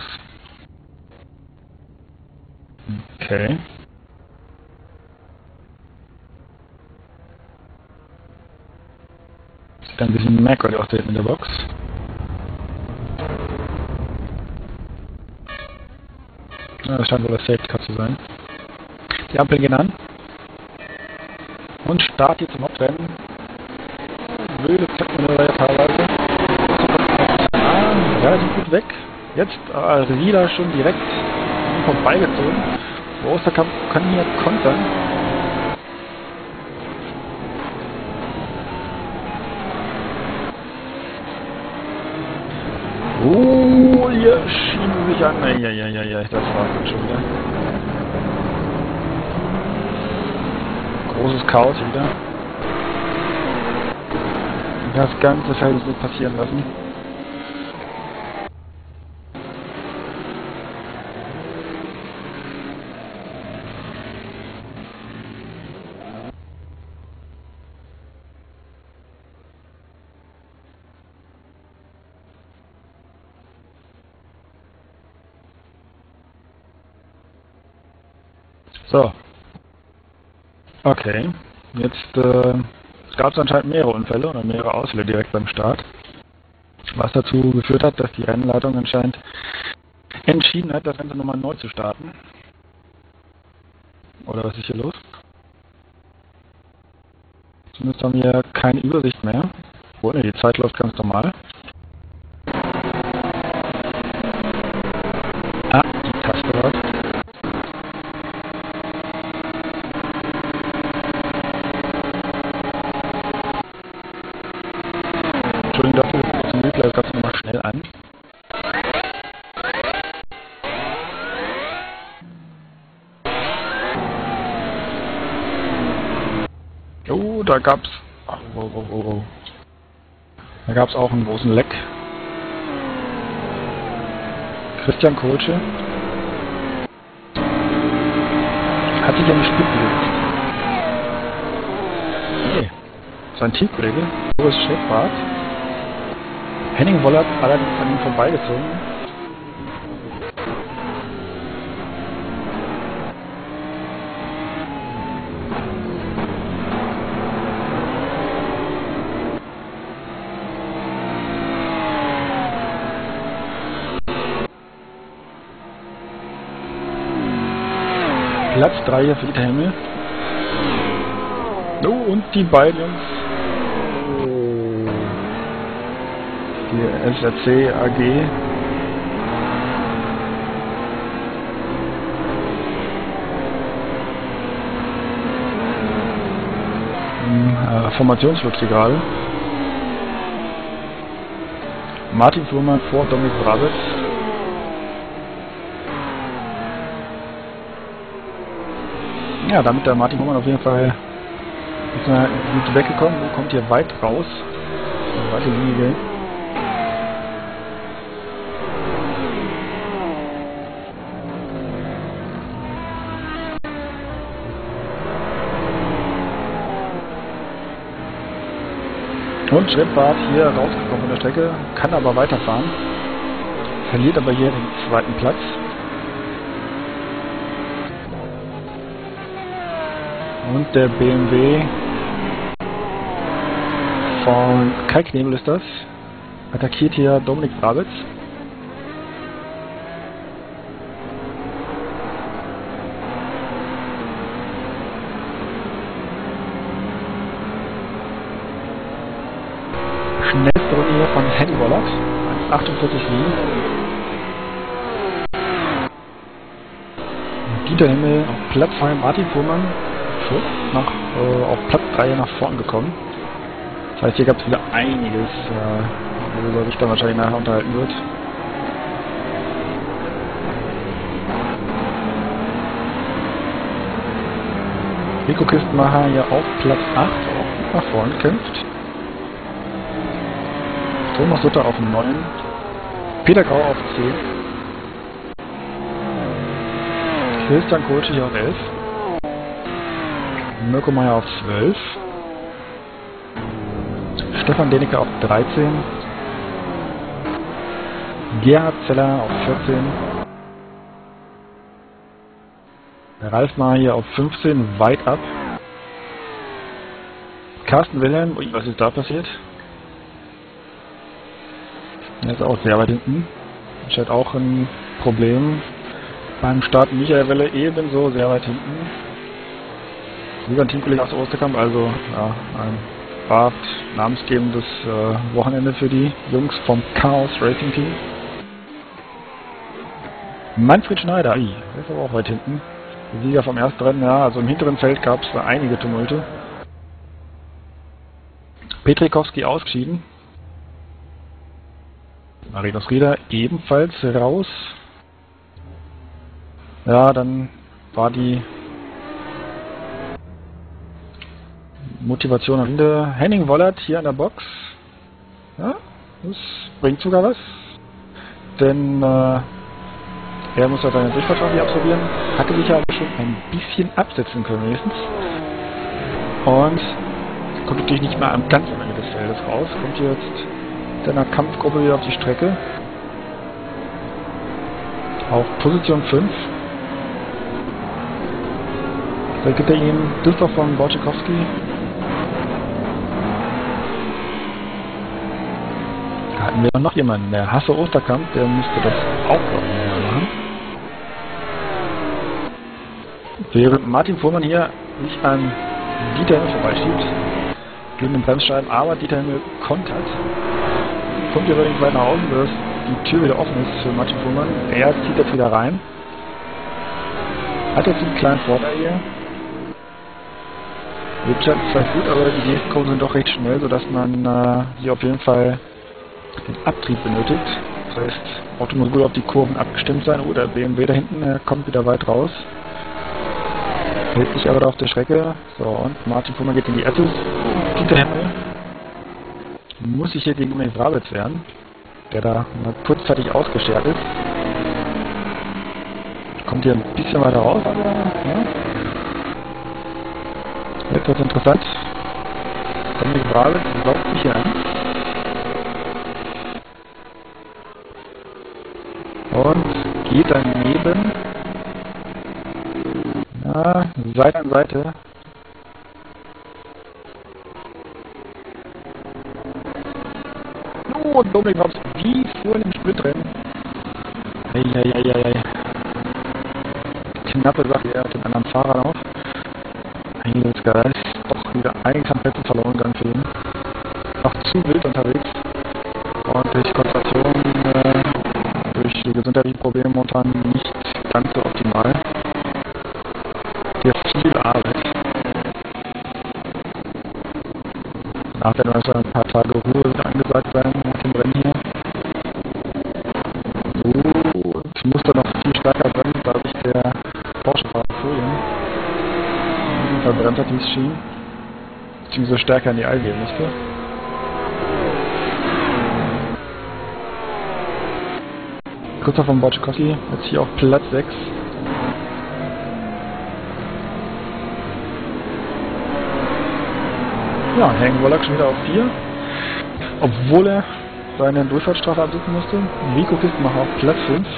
Okay. Sieht ein bisschen merkwürdig aus da hinten in der Box. Ja, das scheint wohl das Safety Car zu sein. Die Ampeln gehen an. Und Start hier zum Hauptrennen. Wilde Zeitmanöver teilweise. Relativ gut weg. Jetzt Rieder schon direkt vorbeigezogen. Osterkamp kann hier kontern. Oh, hier schieben sich an. Ja, das war's dann schon wieder. Großes Chaos wieder. Das ganze Feld ist nicht passieren lassen. So. Okay. Jetzt gab es anscheinend mehrere Unfälle oder mehrere Ausfälle direkt beim Start. Was dazu geführt hat, dass die Rennleitung anscheinend entschieden hat, das Ganze nochmal neu zu starten. Oder was ist hier los? Zumindest haben wir keine Übersicht mehr. Oh ne, die Zeit läuft ganz normal. Ah, die Taste läuft. Entschuldigung dafür, zum Replay, das gab es nochmal schnell an. Oh, da gab's. Ach, oh. Da gab's auch einen großen Leck. Christian Kohlsche hat sich an die Spitze gesetzt. Nee, sein Teamkollege, Boris Schäfbart. Henning Wollert allerdings an ihm vorbeigezogen. Platz 3 hier für Dieter Hemmel. Oh, und die beiden Jungs. Oh. Die SRC AG. Formationsschutz egal. Martin Fuhrmann vor Dominik Brabitz. Ja, damit der Martin Fuhrmann auf jeden Fall ist mal gut weggekommen und kommt hier weit raus. Weite Linie. Und Schrittbart hier rausgekommen von der Strecke, kann aber weiterfahren, verliert aber hier den zweiten Platz. Und der BMW von Kai Knebel ist das, attackiert hier Dominik Brabitz. Schnellste Runde hier von Henning Wollert, 1,48,7. Dieter Hemmel auf Platz 2, Martin Fuhrmann auf Platz 3 nach vorn gekommen. Das heißt, hier gab es wieder einiges, worüber sich dann wahrscheinlich nachher unterhalten wird. Rico Kistenmacher hier auf Platz 8 auch nach vorn kämpft. Thomas Sutter auf 9, Peter Grau auf 10, Christian Koci auf 11, Mirko Meyer auf 12, Stefan Denecke auf 13, Gerhard Zeller auf 14, Ralf Maher hier auf 15, weit ab, Carsten Wilhelm, ui, was ist da passiert? Er ist auch sehr weit hinten. Scheint auch ein Problem. Beim Start Michael Welle ebenso sehr weit hinten. Lieber ein Teamkollege aus Osterkamp, also ja, ein Bad namensgebendes Wochenende für die Jungs vom Chaos Racing Team. Manfred Schneider, der ist aber auch weit hinten. Der Sieger vom ersten Rennen, ja, also im hinteren Feld gab es da einige Tumulte. Petrikowski ausgeschieden. Marinos Rieder ebenfalls raus. Ja, dann war die Motivation am Ende. Henning Wollert hier an der Box. Ja, das bringt sogar was. Denn er muss ja seine Durchfahrtstrafe absolvieren. Hatte sich ja aber schon ein bisschen absetzen können wenigstens. Und kommt natürlich nicht mehr am ganz am Ende des Feldes raus. Kommt jetzt in einer Kampfgruppe wieder auf die Strecke. Auf Position 5. Da gibt er ihm Düsseldorf von Borczykowski. Da hatten wir noch jemanden, der Hasse Osterkamp, der müsste das auch noch machen. Während Martin Fuhrmann hier nicht an Dieter Hemmel vorbeischiebt, gegen den Bremsscheiben, aber Dieter Hemmel kontert. Kommt hier allerdings weit nach außen, dass die Tür wieder offen ist für Martin Fuhrmann. Er zieht jetzt wieder rein. Hat jetzt einen kleinen Vorteil hier. Wirtschaft ist zwar gut, aber die nächsten Kurven sind doch recht schnell, sodass man hier auf jeden Fall den Abtrieb benötigt. Das heißt, Auto muss gut auf die Kurven abgestimmt sein. Oh, der BMW da hinten kommt wieder weit raus. Hält sich aber da auf der Strecke. So, und Martin Fuhrmann geht in die Ettes. Dieter Hemmel muss sich hier gegen Dominik Brabitz wehren, der da mal kurzzeitig ausgeschert ist. Kommt hier ein bisschen weiter raus, aber ja. Jetzt wird es interessant. Dominik Brabitz saugt sich hier an. Und geht daneben. Ja, Seite an Seite. Und Dominik Brabitz wie vorhin im Sprintrennen. Eieieiei. knappe Sache hier mit den anderen Fahrern auf. Heiliger ist doch wieder einiges an Plätzen verloren gegangen für ihn. Noch zu wild unterwegs. Und durch Konzentration, durch die gesundheitlichen Probleme momentan nicht ganz so optimal. Hier viel Arbeit. Nach werden also ein paar Tage Ruhe angesagt sein nach dem Rennen hier. So, es muss da noch viel stärker sein, da sich der Porsche-Fahrer Fohlen verbrennt hat, wie es schien. Beziehungsweise stärker in die Eile gehen musste. Christoph von Borczykowski, jetzt hier auf Platz 6. Ja, Henning Wollack schon wieder auf 4. Obwohl er seine Durchfahrtsstrafe absitzen musste. Rico Kistenmacher auf Platz 5.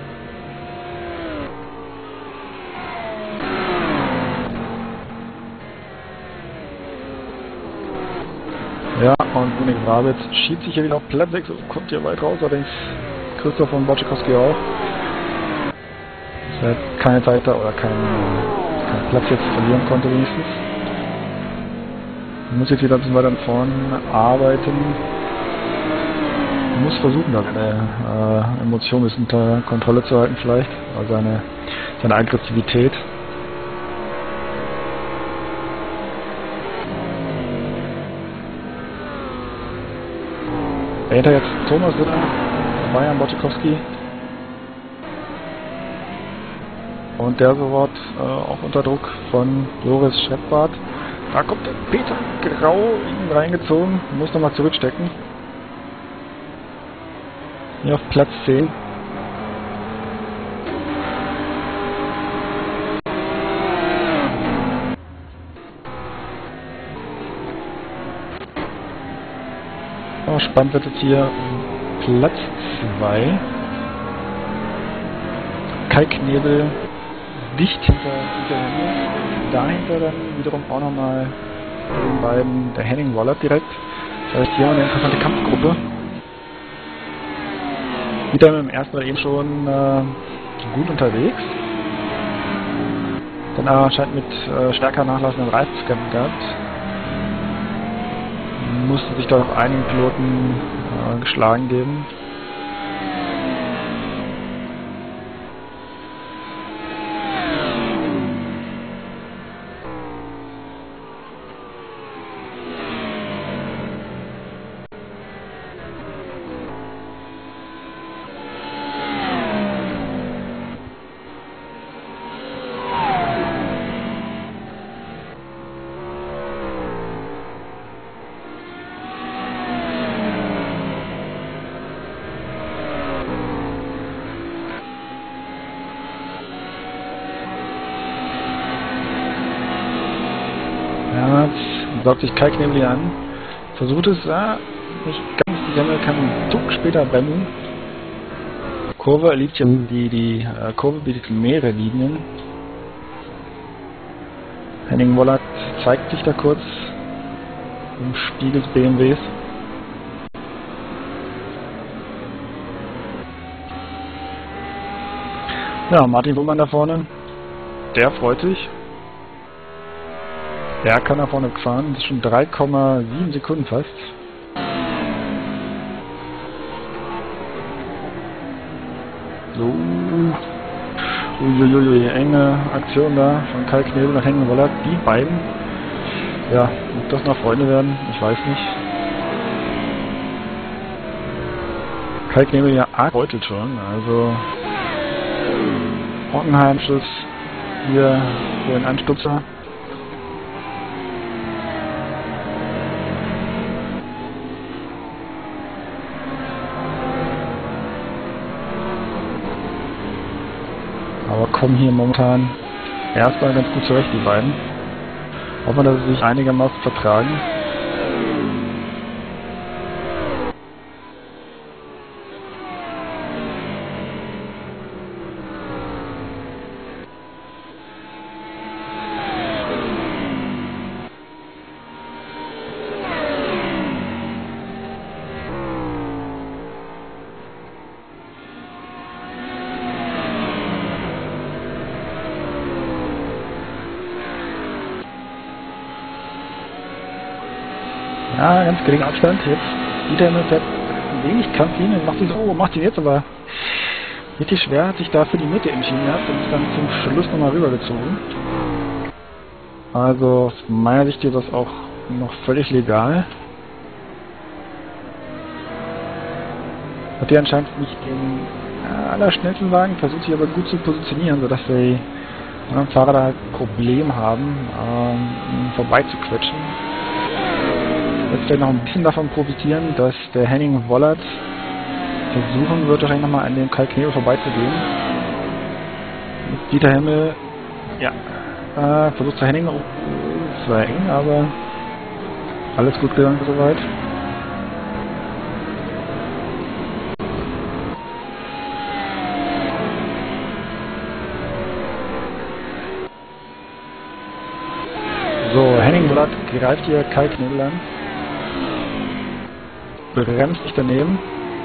Ja, und Dominik Brabitz schiebt sich hier wieder auf Platz 6 und kommt hier weit raus, allerdings Christoph von Borczykowski auch. Er hat keine Zeit da oder keinen Platz jetzt verlieren konnte wenigstens. Muss jetzt wieder ein bisschen weiter nach vorne arbeiten. Muss versuchen, da seine Emotionen ein bisschen unter Kontrolle zu halten vielleicht. Also seine Aggressivität. Dahinter jetzt Thomas Ritter, Bayern Borczykowski. Und der sofort auch unter Druck von Joris Scheppbart. Da kommt der Peter Grau ihn reingezogen, muss nochmal zurückstecken. Hier auf Platz 10. Oh, spannend wird jetzt hier Platz 2. Kai Knebel dicht hinter mir. Dahinter dann wiederum auch nochmal den beiden der Henning Wollack direkt. Das heißt, hier haben wir eine interessante Kampfgruppe. Wieder mit dem ersten Mal eben schon gut unterwegs. Dann aber anscheinend mit stärker nachlassenden Reifen zu kämpfen gehabt. Musste sich da noch einigen Piloten geschlagen geben. Saugt sich Kai Knebel an, versucht es, nicht ganz die Semmel, kann einen Tuck später bremsen. Kurve liegt ja, die Kurve bietet mehrere Linien. Henning Wollack zeigt sich da kurz im Spiegel des BMWs. Ja, Martin Buhmann da vorne, der freut sich. Er kann nach vorne fahren, das ist schon 3,7 Sekunden fast. So. Uiuiui, enge Aktion da von Kai Knebel nach Henning Wollack. Die beiden. Ja, ob das noch Freunde werden, ich weiß nicht. Kai Knebel ja arg beutelt schon, also Hockenheim-Schuss hier für den Anstupser. Aber kommen hier momentan erstmal ganz gut zurecht, die beiden. Hoffen wir, dass sie sich einigermaßen vertragen. Ja, ganz geringer Abstand. Jetzt Dieter Himmel fährt ein wenig Kampflinie, macht ihn jetzt aber richtig schwer, hat sich da für die Mitte entschieden gehabt und ist dann zum Schluss nochmal rübergezogen. Also aus meiner Sicht ist das auch noch völlig legal. Hat der anscheinend nicht den allerschnellsten Wagen, versucht sich aber gut zu positionieren, sodass die anderen Fahrer da ein Problem haben, ihn vorbeizuquetschen. Jetzt vielleicht noch ein bisschen davon profitieren, dass der Henning Wollert versuchen wird, wahrscheinlich nochmal an dem Kai Knebel vorbeizugehen. Mit Dieter Himmel, ja, versucht der Henning, es war eng, aber alles gut gegangen soweit. So, Henning Wollert greift hier Kai Knebel an. Bremst sich daneben.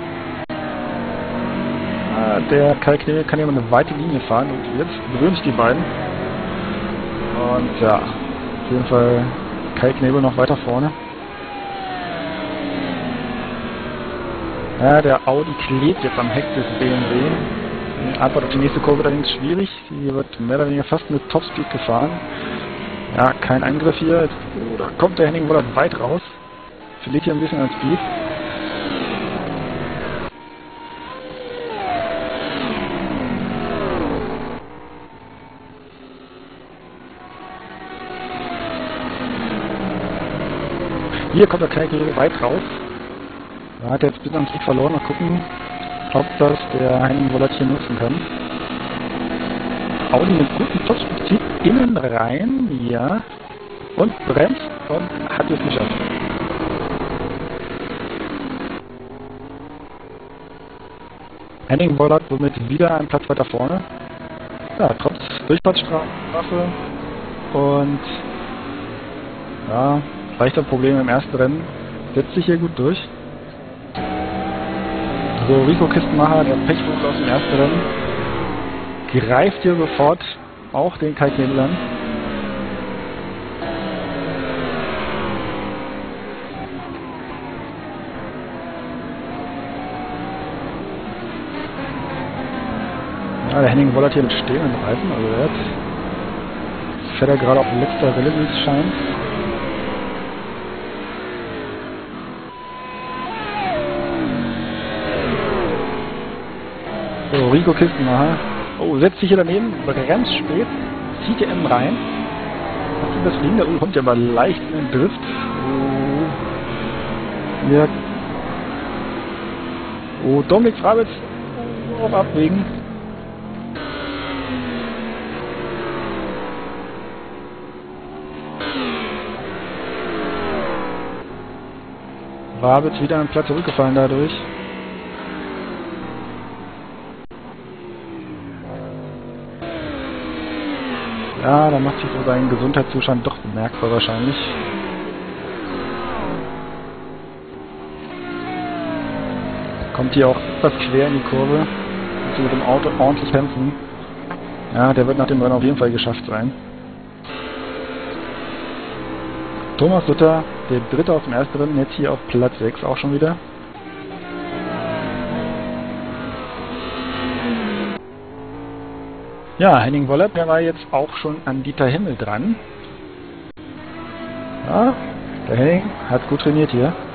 Der Kai Knebel kann hier mal eine weite Linie fahren und jetzt berühren sich die beiden. Und ja, auf jeden Fall Kai Knebel noch weiter vorne. Ja, der Audi klebt jetzt am Heck des BMW. Die Antwort auf die nächste Kurve allerdings schwierig. Die wird mehr oder weniger fast mit Topspeed gefahren. Ja, kein Angriff hier. Da kommt der Henning Wollert weit raus. Verliert hier ein bisschen an Speed. Hier kommt der Kai Knebel weit raus. Da hat er jetzt bis ans Sieg verloren. Mal gucken, ob das der Henning Wollert hier nutzen kann. Audi mit gutem Topspeed zieht innen rein, ja, und bremst und hat es geschafft. Henning Wollert somit wieder einen Platz weiter vorne. Ja, trotz Durchfahrtsstrafe und ja, leichter Probleme im ersten Rennen, setzt sich hier gut durch. So, Rico Kistenmacher, der Pechvogel aus dem ersten Rennen, greift hier sofort auch den Kai Knebel an. Ja, der Henning Wollert hier mit stehenden Reifen, also jetzt fährt er gerade auf letzter Welle, wie es scheint. So, Rico Kistenmacher. Oh, setzt sich hier daneben, bremst spät, zieht hier innen rein. Was ist das Ding? Da kommt ja aber leicht in den Drift. Oh. Ja. Oh, Dominik Frabitz auf Abwägen. Frabitz wieder einen Platz zurückgefallen dadurch. Ja, da macht sich so sein Gesundheitszustand doch bemerkbar wahrscheinlich. Kommt hier auch etwas quer in die Kurve. Muss mit dem Auto ordentlich kämpfen. Ja, der wird nach dem Rennen auf jeden Fall geschafft sein. Thomas Sutter, der Dritte aus dem ersten Rennen, jetzt hier auf Platz 6 auch schon wieder. Ja, Henning Wollert, der war jetzt auch schon an Dieter Himmel dran. Ja, der Henning hat gut trainiert hier.